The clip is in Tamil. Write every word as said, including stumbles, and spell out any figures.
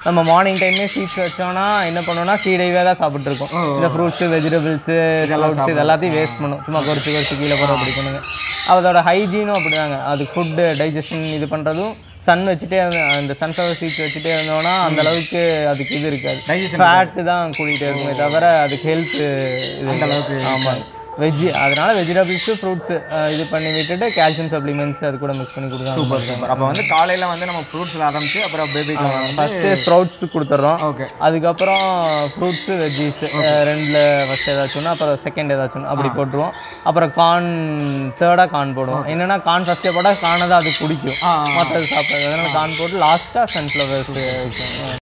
நம்ம மார்னிங் டைமே சீட்ஸ் வச்சோம்னா என்ன பண்ணுவோம்னா சீடையே தான் சாப்பிட்ருக்கோம். இந்த ஃப்ரூட்ஸு வெஜிடபிள்ஸு ஃப்ரூட்ஸ் இது எல்லாத்தையும் வேஸ்ட் பண்ணும். சும்மா குறைச்சி குறைச்சி கீழே போகிற அப்படி பண்ணுங்க. அதோட ஹைஜீனும் அப்படி தாங்க. அது ஃபுட்டு டைஜஷன் இது பண்ணுறதும் சன் வச்சுட்டே அந்த சன்ஃப்ளவர் சீட்ஸ் வச்சுட்டே இருந்தோம்னா அந்தளவுக்கு அதுக்கு இது இருக்காது. ஃபேட்டு தான் கூட்டிகிட்டே இருக்குமே தவிர அதுக்கு ஹெல்த்து இது அந்தளவுக்கு. ஆமாம் வெஜ்ஜி அதனால வெஜிடபிள்ஸு ஃப்ரூட்ஸு இது பண்ணி விட்டுட்டு கால்சியம் சப்ளிமெண்ட்ஸ் அது கூட மிக்ஸ் பண்ணி கொடுக்குறாங்க. Super super. அப்போ வந்து காலையில் வந்து நம்ம ஃப்ரூட்ஸில் ஆரம்பிச்சு அப்புறம் பேபிக்கு ஃபஸ்ட்டு ஸ்ப்ரவுட்ஸ் கொடுத்துட்றோம். ஓகே. அதுக்கப்புறம் ஃப்ரூட்ஸு வெஜ்ஜீஸ் ரெண்டில் ஃபஸ்ட் ஏதாச்சும் அப்புறம் செகண்ட் ஏதாச்சும் அப்படி போட்டுருவோம். அப்புறம் கார்ன் தேர்டாக கார்ன் போடுவோம். என்னென்னா கார்ன் ஃபஸ்ட்டே போட்டால் கார்னை தான் அது பிடிக்கும், மற்றது சாப்பிடாது. அதனால் கார்ன் போட்டு லாஸ்ட்டாக சன்ஃப்ளவர்ஸ்